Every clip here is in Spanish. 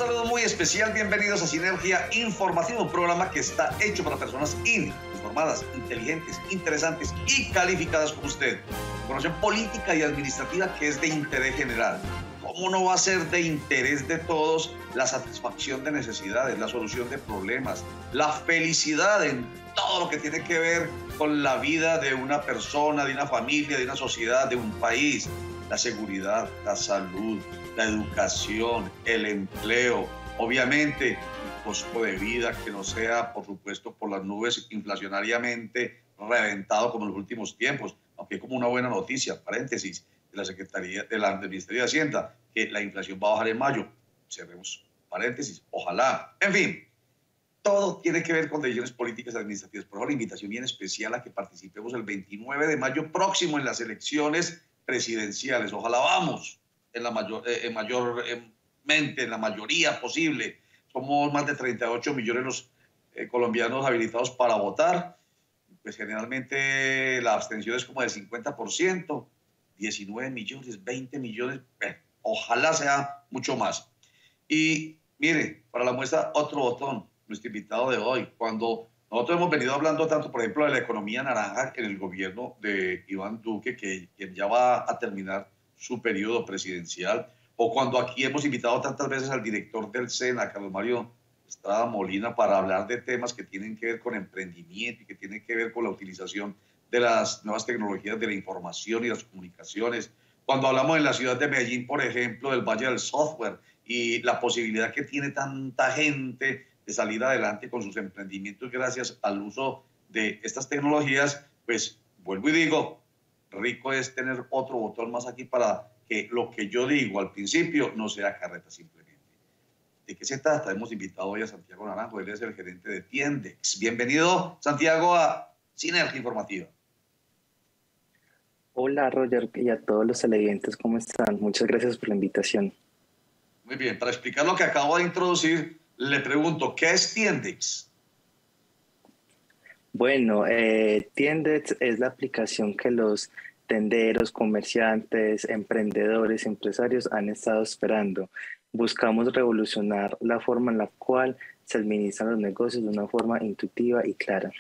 saludo muy especial, bienvenidos a Sinergia Informativa, un programa que está hecho para personas informadas, inteligentes, interesantes y calificadas como usted. Información política y administrativa que es de interés general. ¿Cómo no va a ser de interés de todos la satisfacción de necesidades, la solución de problemas, la felicidad en todo lo que tiene que ver con la vida de una persona, de una familia, de una sociedad, de un país? La seguridad, la salud, la educación, el empleo, obviamente el costo de vida que no sea, por supuesto, por las nubes inflacionariamente reventado como en los últimos tiempos, aunque hay como una buena noticia, paréntesis, de la Secretaría del Ministerio de Hacienda, que la inflación va a bajar en mayo. Cerremos paréntesis, ojalá. En fin, todo tiene que ver con decisiones políticas y administrativas. Por favor, la invitación bien especial a que participemos el 29 de mayo próximo en las elecciones presidenciales. Ojalá vamos en la mayormente, en la mayoría posible. Somos más de 38 millones los colombianos habilitados para votar. Pues generalmente la abstención es como del 50%, 19 millones, 20 millones, ojalá sea mucho más. Y mire, para la muestra, otro botón, nuestro invitado de hoy. Cuando nosotros hemos venido hablando tanto, por ejemplo, de la economía naranja en el gobierno de Iván Duque, que ya va a terminar su periodo presidencial, o cuando aquí hemos invitado tantas veces al director del SENA, Carlos Mario Estrada Molina, para hablar de temas que tienen que ver con emprendimiento y que tienen que ver con la utilización de las nuevas tecnologías de la información y las comunicaciones. Cuando hablamos en la ciudad de Medellín, por ejemplo, del Valle del Software y la posibilidad que tiene tanta gente de salir adelante con sus emprendimientos gracias al uso de estas tecnologías, pues vuelvo y digo, rico es tener otro botón más aquí para que lo que yo digo al principio no sea carreta simplemente. ¿De qué se trata? Hemos invitado hoy a Santiago Naranjo, él es el gerente de Tiendex. Bienvenido, Santiago, a Sinergia Informativa. Hola, Roger, y a todos los televidentes, ¿cómo están? Muchas gracias por la invitación. Muy bien, para explicar lo que acabo de introducir, le pregunto, ¿qué es Tiendex? Bueno, Tiendex es la aplicación que los tenderos, comerciantes, emprendedores, empresarios han estado esperando. Buscamos revolucionar la forma en la cual se administran los negocios de una forma intuitiva y clara.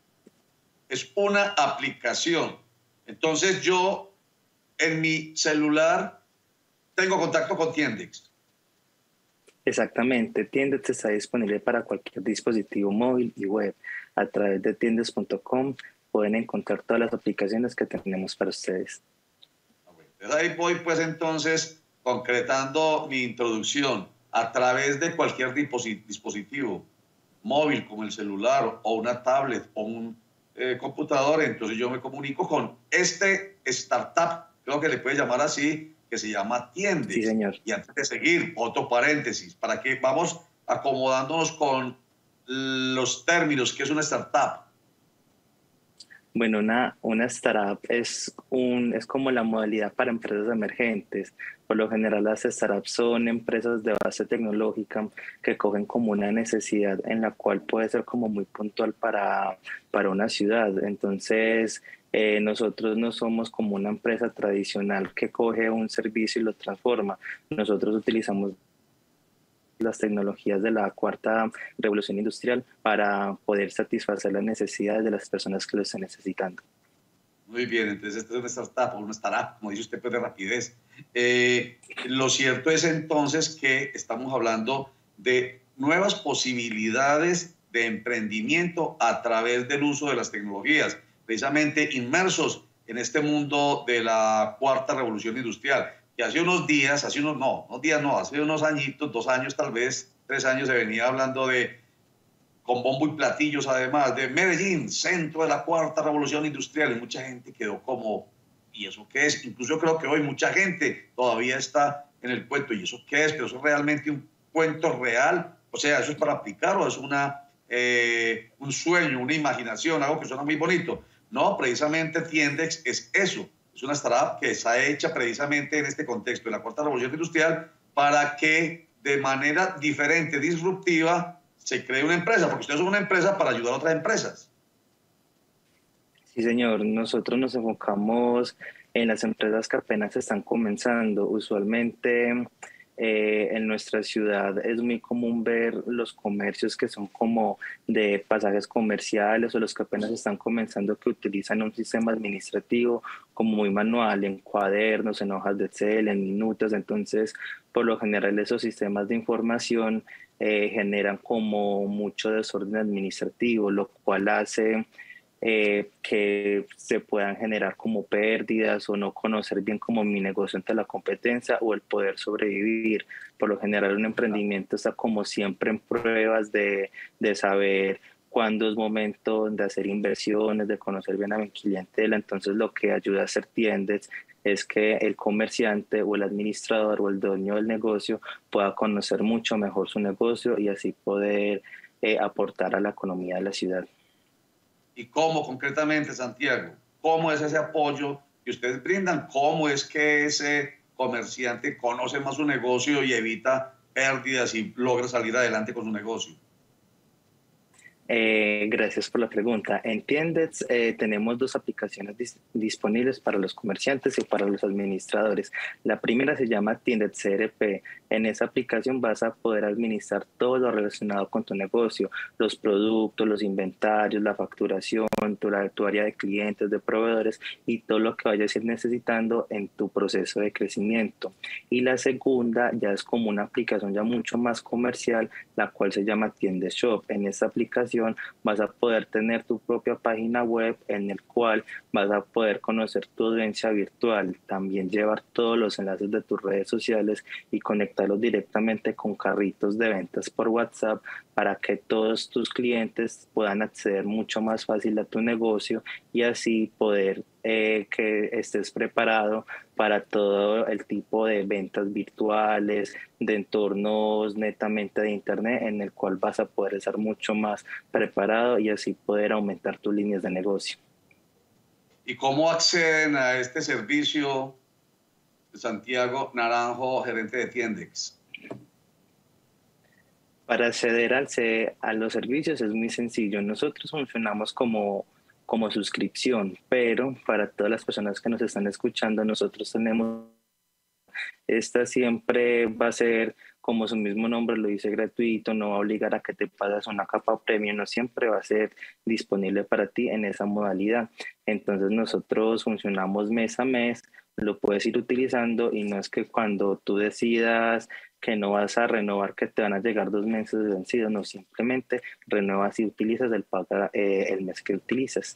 Es una aplicación. Entonces yo en mi celular tengo contacto con Tiendex. Exactamente, Tiendex está disponible para cualquier dispositivo móvil y web. A través de tiendex.com pueden encontrar todas las aplicaciones que tenemos para ustedes. Entonces ahí voy pues entonces concretando mi introducción. A través de cualquier dispositivo móvil como el celular o una tablet o un computador, entonces yo me comunico con este startup, creo que le puede llamar así, que se llama Tiendex. Sí, señor. Y antes de seguir, otro paréntesis, para que vamos acomodándonos con los términos, ¿qué es una startup? Bueno, una startup es como la modalidad para empresas emergentes. Por lo general, las startups son empresas de base tecnológica que cogen como una necesidad en la cual puede ser como muy puntual para una ciudad. Entonces, nosotros no somos como una empresa tradicional que coge un servicio y lo transforma. Nosotros utilizamos las tecnologías de la cuarta revolución industrial para poder satisfacer las necesidades de las personas que lo están necesitando. Muy bien, entonces esta es una startup, como dice usted, pues de rapidez. Lo cierto es entonces que estamos hablando de nuevas posibilidades de emprendimiento a través del uso de las tecnologías, precisamente inmersos en este mundo de la cuarta revolución industrial. Que hace unos días, hace unos añitos, 2 años tal vez, 3 años, se venía hablando con bombo y platillos además, de Medellín, centro de la cuarta revolución industrial, y mucha gente quedó como, ¿y eso qué es? Incluso creo que hoy mucha gente todavía está en el cuento, ¿y eso qué es? ¿Pero eso es realmente un cuento real? O sea, ¿eso es para aplicar o es un sueño, una imaginación, algo que suena muy bonito? No, precisamente Tiendex es eso. Es una startup que está hecha precisamente en este contexto de la cuarta revolución industrial para que de manera diferente, disruptiva, se cree una empresa, porque ustedes son una empresa para ayudar a otras empresas. Sí, señor. Nosotros nos enfocamos en las empresas que apenas están comenzando. Usualmente En nuestra ciudad es muy común ver los comercios que son como de pasajes comerciales o los que apenas están comenzando que utilizan un sistema administrativo como muy manual, en cuadernos, en hojas de Excel, en minutos. Entonces, por lo general, esos sistemas de información generan como mucho desorden administrativo, lo cual hace que se puedan generar como pérdidas o no conocer bien como mi negocio ante la competencia o el poder sobrevivir. Por lo general un emprendimiento está como siempre en pruebas de saber cuándo es momento de hacer inversiones, de conocer bien a mi clientela. Entonces lo que ayuda a hacer tiendas es que el comerciante o el administrador o el dueño del negocio pueda conocer mucho mejor su negocio y así poder aportar a la economía de la ciudad. ¿Y cómo concretamente, Santiago? ¿Cómo es ese apoyo que ustedes brindan? ¿Cómo es que ese comerciante conoce más su negocio y evita pérdidas y logra salir adelante con su negocio? Gracias por la pregunta. En Tiendets tenemos dos aplicaciones disponibles para los comerciantes y para los administradores. La primera se llama Tiendets CRP. En esa aplicación vas a poder administrar todo lo relacionado con tu negocio, los productos, los inventarios, la facturación, tu área de clientes, de proveedores y todo lo que vayas a ir necesitando en tu proceso de crecimiento. Y la segunda ya es como una aplicación ya mucho más comercial, la cual se llama Tiendes Shop. En esta aplicación vas a poder tener tu propia página web en el cual vas a poder conocer tu audiencia virtual, también llevar todos los enlaces de tus redes sociales y conectarlos directamente con carritos de ventas por WhatsApp para que todos tus clientes puedan acceder mucho más fácil a tu negocio y así poder que estés preparado para todo el tipo de ventas virtuales, de entornos netamente de Internet, en el cual vas a poder estar mucho más preparado y así poder aumentar tus líneas de negocio. ¿Y cómo acceden a este servicio, Santiago Naranjo, gerente de Tiendex? Para acceder a los servicios es muy sencillo. Nosotros funcionamos como suscripción, pero para todas las personas que nos están escuchando, nosotros tenemos, esta siempre va a ser, como su mismo nombre lo dice, gratuito, no va a obligar a que te pases una capa premium, no siempre va a ser disponible para ti en esa modalidad. Entonces nosotros funcionamos mes a mes, lo puedes ir utilizando y no es que cuando tú decidas que no vas a renovar, que te van a llegar 2 meses de vencido, no, simplemente renuevas y utilizas el mes que utilizas.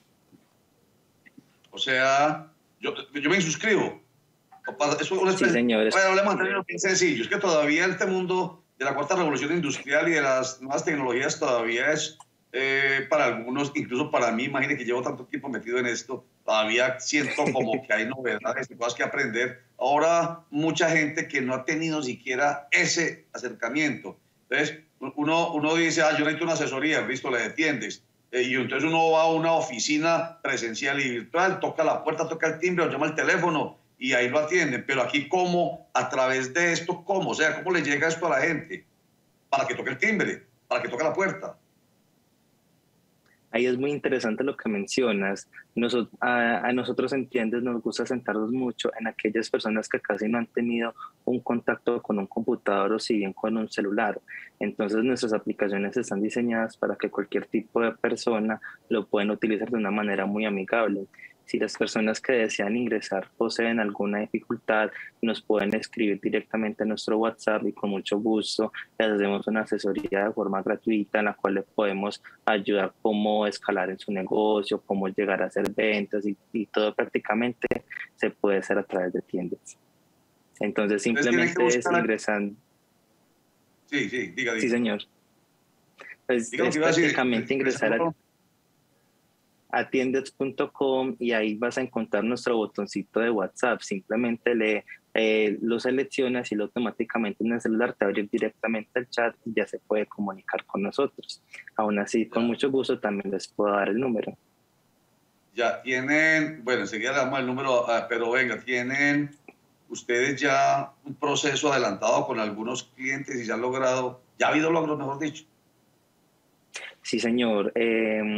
O sea, yo me inscribo. Es una Sí, señores. Bueno, hablemos en términos bien sencillos. Es que todavía este mundo de la cuarta revolución industrial y de las nuevas tecnologías todavía es, para algunos, incluso para mí, imagínate que llevo tanto tiempo metido en esto, todavía siento como que hay novedades y cosas que aprender. Ahora, mucha gente que no ha tenido siquiera ese acercamiento. Entonces, uno dice, yo necesito una asesoría, listo, le entiendes. Y entonces uno va a una oficina presencial y virtual, toca la puerta, toca el timbre, o llama el teléfono y ahí lo atienden. Pero aquí, ¿cómo? A través de esto, ¿cómo? O sea, ¿cómo le llega esto a la gente? Para que toque el timbre, para que toque la puerta. Ahí es muy interesante lo que mencionas. A nosotros en Tiendes nos gusta sentarnos mucho en aquellas personas que casi no han tenido un contacto con un computador o si bien con un celular. Entonces nuestras aplicaciones están diseñadas para que cualquier tipo de persona lo pueda utilizar de una manera muy amigable. Si las personas que desean ingresar poseen alguna dificultad, nos pueden escribir directamente a nuestro WhatsApp y con mucho gusto les hacemos una asesoría de forma gratuita en la cual les podemos ayudar cómo escalar en su negocio, cómo llegar a hacer ventas y todo prácticamente se puede hacer a través de Tiendes. Entonces simplemente es ingresando. Sí, diga. Sí, señor. Pues es prácticamente ingresar a tiendets.com y ahí vas a encontrar nuestro botoncito de WhatsApp. Simplemente lo seleccionas y automáticamente en el celular te abre directamente el chat y ya se puede comunicar con nosotros. Aún así, con mucho gusto también les puedo dar el número. Ya tienen, bueno, enseguida le damos el número, pero venga, tienen ustedes ya un proceso adelantado con algunos clientes y ya ha habido logros, mejor dicho. Sí, señor.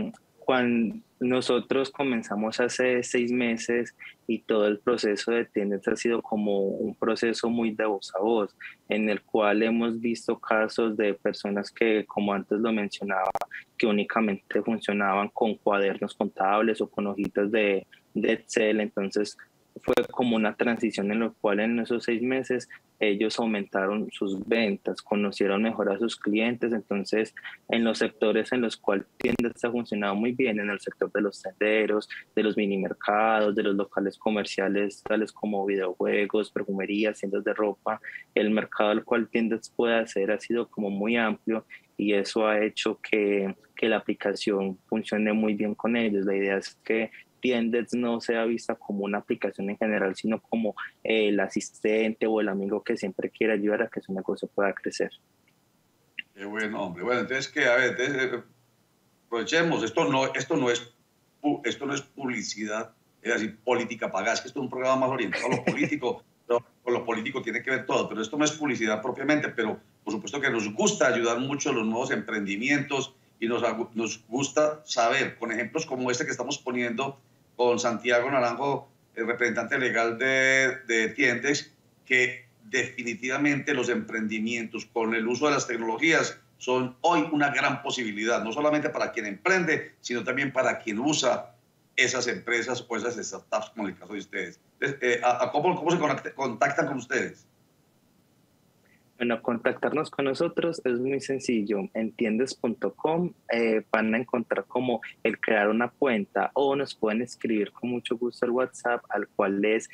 Cuando nosotros comenzamos hace 6 meses y todo el proceso de tiendas ha sido como un proceso muy de voz a voz, en el cual hemos visto casos de personas que, como antes lo mencionaba, que únicamente funcionaban con cuadernos contables o con hojitas de Excel. Entonces fue como una transición en la cual en esos 6 meses ellos aumentaron sus ventas, conocieron mejor a sus clientes. Entonces, en los sectores en los cuales tiendas ha funcionado muy bien, en el sector de los tenderos, de los mini mercados, de los locales comerciales, tales como videojuegos, perfumerías, tiendas de ropa, el mercado al cual tiendas puede hacer ha sido como muy amplio, y eso ha hecho que la aplicación funcione muy bien con ellos. La idea es que Tienders no sea vista como una aplicación en general, sino como el asistente o el amigo que siempre quiere ayudar a que su negocio pueda crecer. Qué buen hombre. Bueno, entonces, a ver, entonces, aprovechemos, esto no es publicidad, es decir, política pagada, es que esto es un programa más orientado a lo político, pero con lo político tiene que ver todo, pero esto no es publicidad propiamente, pero por supuesto que nos gusta ayudar mucho a los nuevos emprendimientos y nos gusta saber, con ejemplos como este que estamos poniendo con Santiago Naranjo, el representante legal de Tiendex, que definitivamente los emprendimientos con el uso de las tecnologías son hoy una gran posibilidad, no solamente para quien emprende, sino también para quien usa esas empresas o esas startups, como en el caso de ustedes. ¿Cómo se contactan con ustedes? Bueno, contactarnos con nosotros es muy sencillo. En tiendes.com van a encontrar como el crear una cuenta, o nos pueden escribir con mucho gusto al WhatsApp, al cual es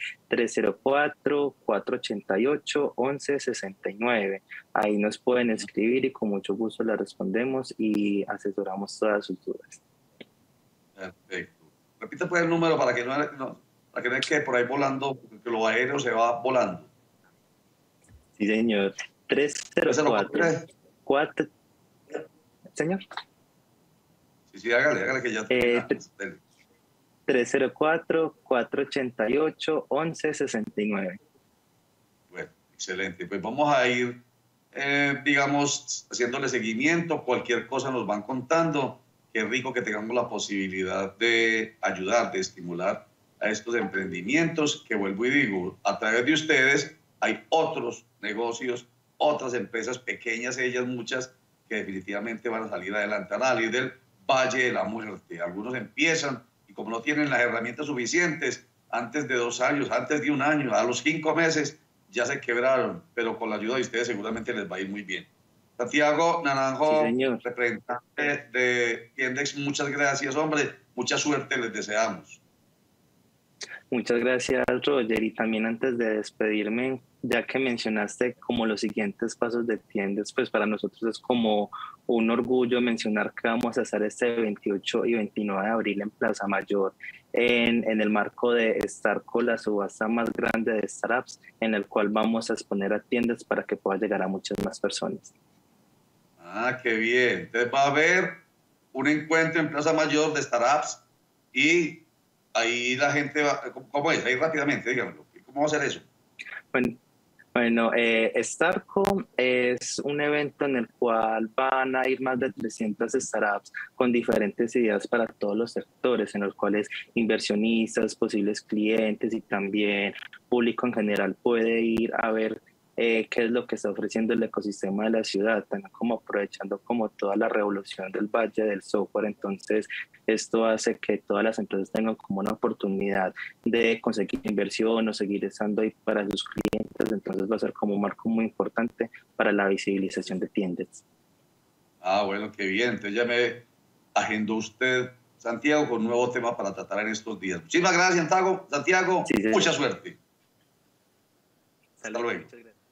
304-488-1169. Ahí nos pueden escribir y con mucho gusto les respondemos y asesoramos todas sus dudas. Perfecto. Repita pues el número para que no quede por ahí volando, porque lo aéreo se va volando. Sí, señor. 304. Señor. Sí, hágale que ya. 304-488-1169. Bueno, excelente. Pues vamos a ir, digamos, haciéndole seguimiento. Cualquier cosa nos van contando. Qué rico que tengamos la posibilidad de ayudar, de estimular a estos emprendimientos, que vuelvo y digo, a través de ustedes hay otros negocios, otras empresas pequeñas, ellas muchas, que definitivamente van a salir adelante, van a salir del valle de la muerte. Algunos empiezan y como no tienen las herramientas suficientes, antes de 2 años, antes de 1 año, a los 5 meses, ya se quebraron, pero con la ayuda de ustedes seguramente les va a ir muy bien. Santiago Naranjo, sí, representante de Tiendex, muchas gracias, hombre, mucha suerte les deseamos. Muchas gracias, Roger. Y también antes de despedirme, ya que mencionaste como los siguientes pasos de Tiendes, pues para nosotros es como un orgullo mencionar que vamos a hacer este 28 y 29 de abril en Plaza Mayor, en el marco de Starco, la subasta más grande de startups, en el cual vamos a exponer a Tiendes para que pueda llegar a muchas más personas. Ah, qué bien. Entonces va a haber un encuentro en Plaza Mayor de startups y ahí la gente va, ¿cómo es? Ahí rápidamente, díganmelo. ¿Cómo va a ser eso? Bueno, Starco es un evento en el cual van a ir más de 300 startups con diferentes ideas para todos los sectores, en los cuales inversionistas, posibles clientes y también público en general puede ir a ver qué es lo que está ofreciendo el ecosistema de la ciudad, también como aprovechando como toda la revolución del valle del software. Entonces esto hace que todas las empresas tengan como una oportunidad de conseguir inversión o seguir estando ahí para sus clientes. Entonces va a ser como un marco muy importante para la visibilización de tiendas. Ah, bueno, qué bien. Entonces ya me agendó usted, Santiago, con un nuevo tema para tratar en estos días. Muchísimas gracias, Santiago. Sí, mucha suerte. Hasta luego.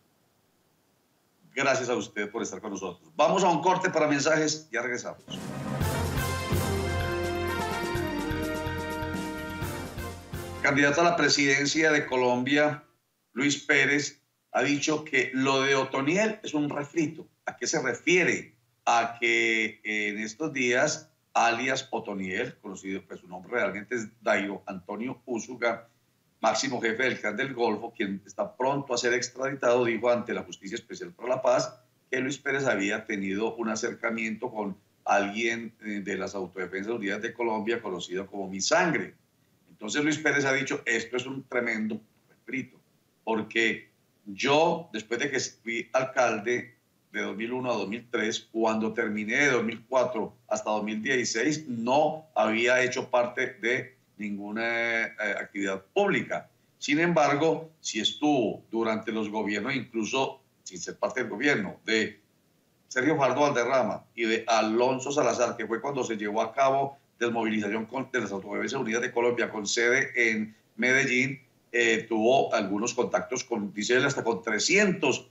Gracias a usted por estar con nosotros. Vamos a un corte para mensajes, ya regresamos. Candidato a la presidencia de Colombia, Luis Pérez, ha dicho que lo de Otoniel es un refrito. ¿A qué se refiere? A que en estos días, alias Otoniel, conocido, pues su nombre realmente es Dairo Antonio Úsuga, máximo jefe del Clan del Golfo, quien está pronto a ser extraditado, dijo ante la Justicia Especial para la Paz que Luis Pérez había tenido un acercamiento con alguien de las Autodefensas Unidas de Colombia, conocido como Mi Sangre. Entonces Luis Pérez ha dicho, esto es un tremendo refrito, porque yo, después de que fui alcalde de 2001 a 2003, cuando terminé de 2004 hasta 2016, no había hecho parte de ninguna actividad pública. Sin embargo, sí estuvo durante los gobiernos, incluso sin ser parte del gobierno, de Sergio Fajardo Valderrama y de Alonso Salazar, que fue cuando se llevó a cabo desmovilización de las Autodefensas Unidas de Colombia con sede en Medellín. Tuvo algunos contactos con, dice él, hasta con 300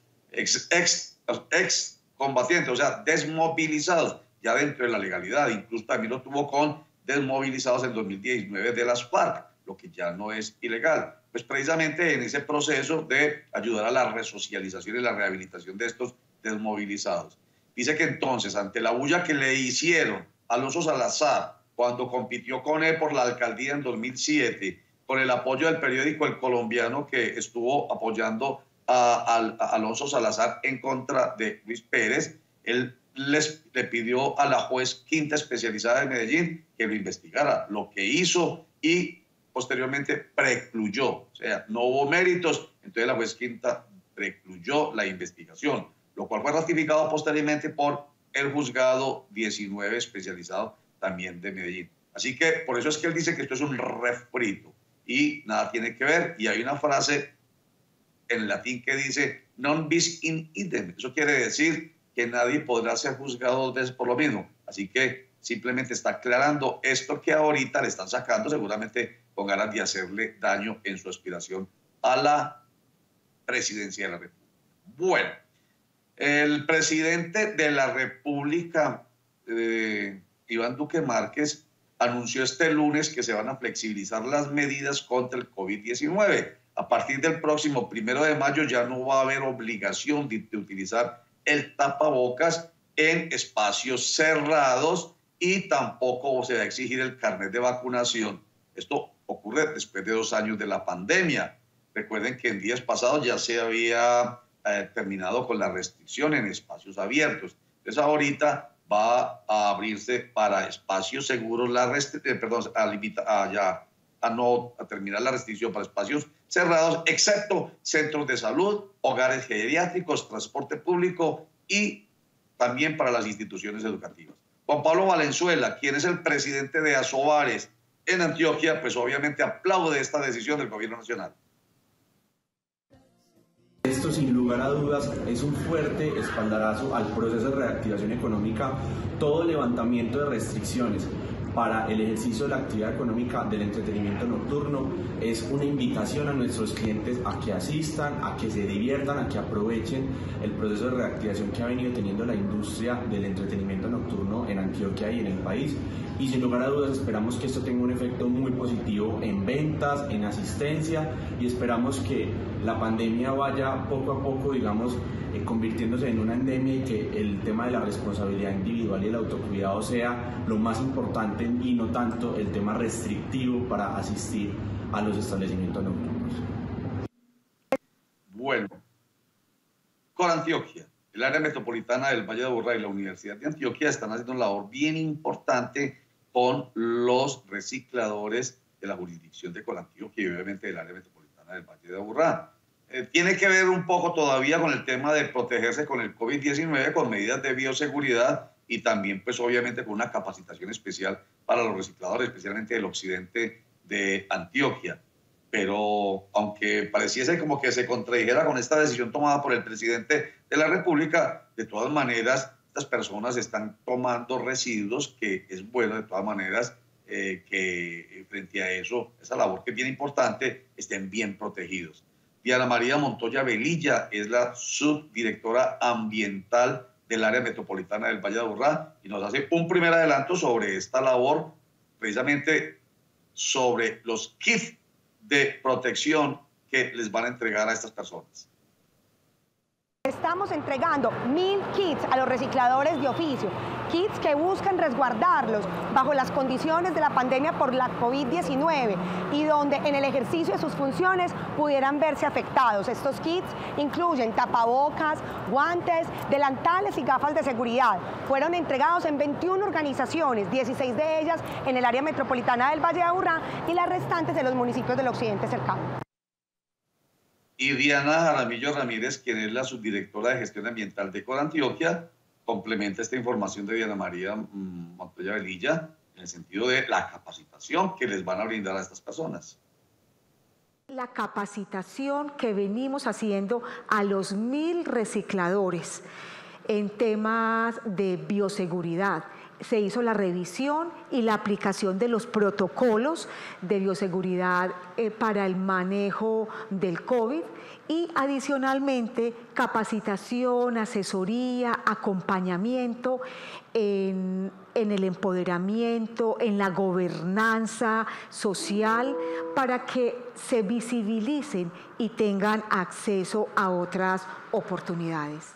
ex combatientes, o sea, desmovilizados ya dentro de la legalidad. Incluso también lo tuvo con desmovilizados en 2019 de las FARC, lo que ya no es ilegal. Pues precisamente en ese proceso de ayudar a la resocialización y la rehabilitación de estos desmovilizados. Dice que entonces, ante la bulla que le hicieron a Alonso Salazar cuando compitió con él por la alcaldía en 2007, con el apoyo del periódico El Colombiano, que estuvo apoyando a Alonso Salazar en contra de Luis Pérez, él le pidió a la juez quinta especializada de Medellín que lo investigara, lo que hizo, y posteriormente precluyó, o sea, no hubo méritos, entonces la juez quinta precluyó la investigación, lo cual fue ratificado posteriormente por el juzgado 19 especializado también de Medellín. Así que por eso es que él dice que esto es un refrito y nada tiene que ver. Y hay una frase en latín que dice non bis in idem. Eso quiere decir que nadie podrá ser juzgado dos veces por lo mismo. Así que simplemente está aclarando esto que ahorita le están sacando seguramente con ganas de hacerle daño en su aspiración a la presidencia de la República. Bueno, el presidente de la República, Iván Duque Márquez, anunció este lunes que se van a flexibilizar las medidas contra el COVID-19. A partir del próximo 1 de mayo ya no va a haber obligación de utilizar el tapabocas en espacios cerrados y tampoco se va a exigir el carnet de vacunación. Esto ocurre después de 2 años de la pandemia. Recuerden que en días pasados ya se había terminado con la restricción en espacios abiertos. Entonces ahorita va a abrirse para espacios seguros la restricción, a terminar la restricción para espacios cerrados, excepto centros de salud, hogares geriátricos, transporte público y también para las instituciones educativas. Juan Pablo Valenzuela, quien es el presidente de Asobares en Antioquia, pues obviamente aplaude esta decisión del gobierno nacional. Esto, sin lugar a dudas, es un fuerte espaldarazo al proceso de reactivación económica. Todo levantamiento de restricciones para el ejercicio de la actividad económica del entretenimiento nocturno es una invitación a nuestros clientes a que asistan, a que se diviertan, a que aprovechen el proceso de reactivación que ha venido teniendo la industria del entretenimiento nocturno en Antioquia y en el país. Y sin lugar a dudas esperamos que esto tenga un efecto muy positivo en ventas, en asistencia, y esperamos que la pandemia vaya poco a poco, digamos, convirtiéndose en una endemia, y que el tema de la responsabilidad individual y el autocuidado sea lo más importante y no tanto el tema restrictivo para asistir a los establecimientos nocturnos. Bueno, con Antioquia, el área metropolitana del Valle de Aburrá y la Universidad de Antioquia están haciendo una labor bien importante con los recicladores de la jurisdicción de Colantioquia y obviamente del área metropolitana del Valle de Aburrá. Tiene que ver un poco todavía con el tema de protegerse con el COVID-19, con medidas de bioseguridad y también pues obviamente con una capacitación especial para los recicladores, especialmente del occidente de Antioquia. Pero aunque pareciese como que se contradijera con esta decisión tomada por el presidente de la República, de todas maneras estas personas están tomando residuos, que es bueno de todas maneras que frente a eso, esa labor que es bien importante, estén bien protegidos. Diana María Montoya Velilla es la subdirectora ambiental del área metropolitana del Valle de Aburrá y nos hace un primer adelanto sobre esta labor, precisamente sobre los kits de protección que les van a entregar a estas personas. Estamos entregando 1000 kits a los recicladores de oficio, kits que buscan resguardarlos bajo las condiciones de la pandemia por la COVID-19 y donde en el ejercicio de sus funciones pudieran verse afectados. Estos kits incluyen tapabocas, guantes, delantales y gafas de seguridad. Fueron entregados en 21 organizaciones, 16 de ellas en el área metropolitana del Valle de Aburrá y las restantes de los municipios del occidente cercano. Y Diana Jaramillo Ramírez, quien es la subdirectora de gestión ambiental de Corantioquia, complementa esta información de Diana María Montoya Velilla en el sentido de la capacitación que les van a brindar a estas personas. La capacitación que venimos haciendo a los 1000 recicladores en temas de bioseguridad. Se hizo la revisión y la aplicación de los protocolos de bioseguridad para el manejo del COVID y adicionalmente capacitación, asesoría, acompañamiento en el empoderamiento, en la gobernanza social para que se visibilicen y tengan acceso a otras oportunidades.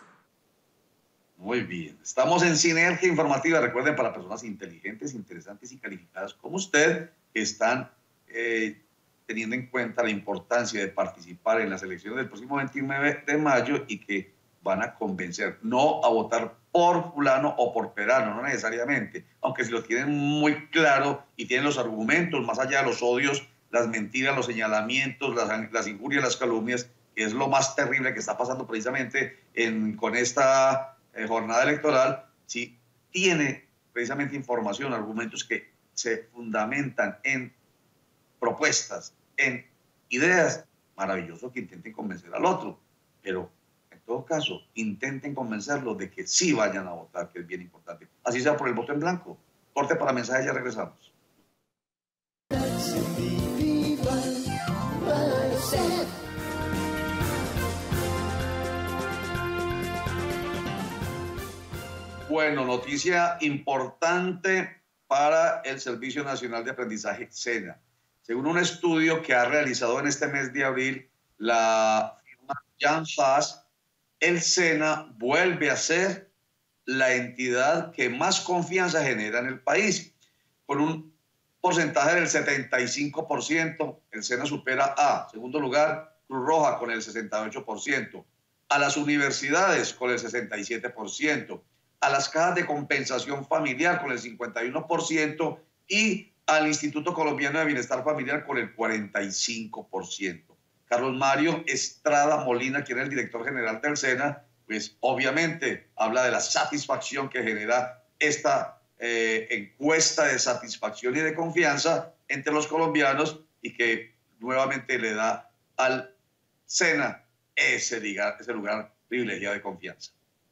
Muy bien, estamos en Sinergia Informativa, recuerden, para personas inteligentes, interesantes y calificadas como usted, que están teniendo en cuenta la importancia de participar en las elecciones del próximo 29 de mayo y que van a convencer, no a votar por fulano o por perano, no necesariamente, aunque si lo tienen muy claro y tienen los argumentos, más allá de los odios, las mentiras, los señalamientos, las injurias, las calumnias, que es lo más terrible que está pasando precisamente con esta jornada electoral, si tiene precisamente información, argumentos que se fundamentan en propuestas, en ideas, maravilloso que intenten convencer al otro, pero en todo caso intenten convencerlos de que sí vayan a votar, que es bien importante, así sea por el voto en blanco. Corte para mensajes, ya regresamos. Bueno, noticia importante para el Servicio Nacional de Aprendizaje, SENA. Según un estudio que ha realizado en este mes de abril la firma Jan Haas, el SENA vuelve a ser la entidad que más confianza genera en el país. Con un porcentaje del 75%, el SENA supera a, segundo lugar, Cruz Roja con el 68%, a las universidades con el 67%, a las cajas de compensación familiar con el 51% y al Instituto Colombiano de Bienestar Familiar con el 45%. Carlos Mario Estrada Molina, quien es el director general del SENA, pues obviamente habla de la satisfacción que genera esta encuesta de satisfacción y de confianza entre los colombianos y que nuevamente le da al SENA ese lugar privilegiado de confianza.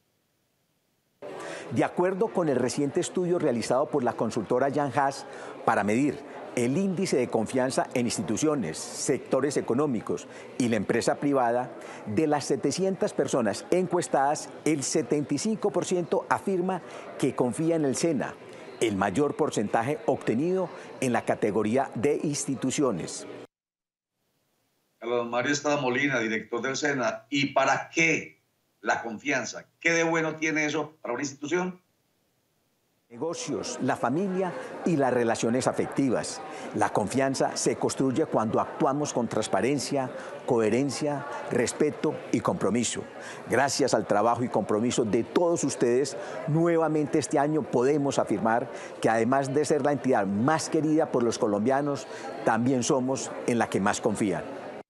De acuerdo con el reciente estudio realizado por la consultora Jan Haas para medir el índice de confianza en instituciones, sectores económicos y la empresa privada, de las 700 personas encuestadas, el 75% afirma que confía en el SENA, el mayor porcentaje obtenido en la categoría de instituciones. Carlos Mario Estrada Molina, director del SENA, ¿y para qué la confianza? ¿Qué de bueno tiene eso para una institución? Negocios, la familia y las relaciones afectivas. La confianza se construye cuando actuamos con transparencia, coherencia, respeto y compromiso. Gracias al trabajo y compromiso de todos ustedes, nuevamente este año podemos afirmar que además de ser la entidad más querida por los colombianos, también somos en la que más confían.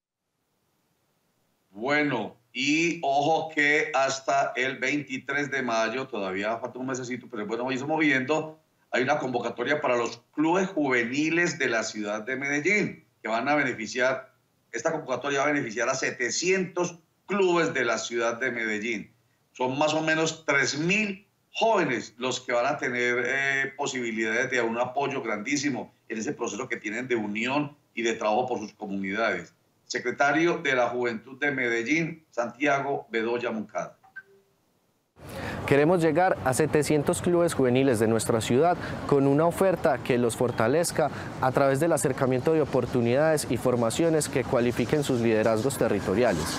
Bueno, y ojo que hasta el 23 de mayo, todavía falta un mesecito, pero bueno, hoy estamos viendo, hay una convocatoria para los clubes juveniles de la ciudad de Medellín, que van a beneficiar, esta convocatoria va a beneficiar a 700 clubes de la ciudad de Medellín. Son más o menos 3.000 jóvenes los que van a tener posibilidades de un apoyo grandísimo en ese proceso que tienen de unión y de trabajo por sus comunidades. Secretario de la Juventud de Medellín, Santiago Bedoya Moncada. Queremos llegar a 700 clubes juveniles de nuestra ciudad con una oferta que los fortalezca a través del acercamiento de oportunidades y formaciones que cualifiquen sus liderazgos territoriales.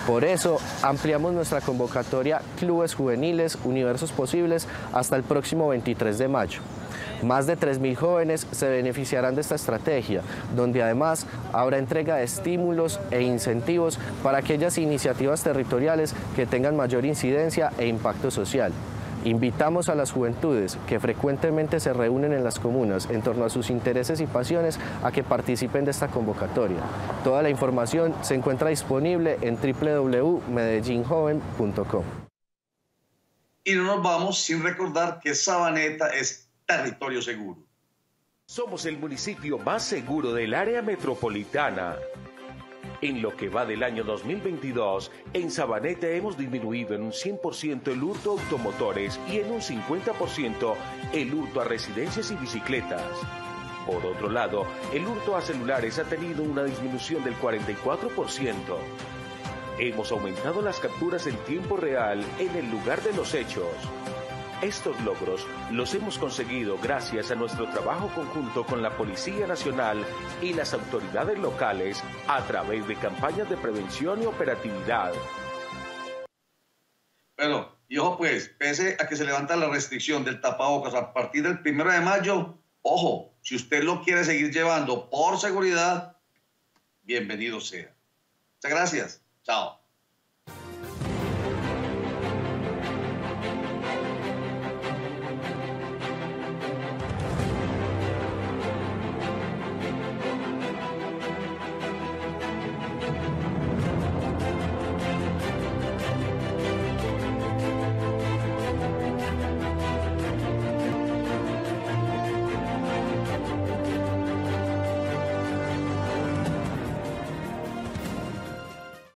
Por eso, ampliamos nuestra convocatoria Clubes Juveniles Universos Posibles hasta el próximo 23 de mayo. Más de 3.000 jóvenes se beneficiarán de esta estrategia, donde además habrá entrega de estímulos e incentivos para aquellas iniciativas territoriales que tengan mayor incidencia e impacto social. Invitamos a las juventudes que frecuentemente se reúnen en las comunas en torno a sus intereses y pasiones a que participen de esta convocatoria. Toda la información se encuentra disponible en www.medellinjoven.com. Y no nos vamos sin recordar que Sabaneta es territorio seguro. Somos el municipio más seguro del área metropolitana. En lo que va del año 2022, en Sabaneta hemos disminuido en un 100% el hurto a automotores y en un 50% el hurto a residencias y bicicletas. Por otro lado, el hurto a celulares ha tenido una disminución del 44%. Hemos aumentado las capturas en tiempo real en el lugar de los hechos. Estos logros los hemos conseguido gracias a nuestro trabajo conjunto con la Policía Nacional y las autoridades locales a través de campañas de prevención y operatividad. Bueno, y ojo pues, pese a que se levanta la restricción del tapabocas a partir del 1 de mayo, ojo, si usted lo quiere seguir llevando por seguridad, bienvenido sea. Muchas gracias. Chao.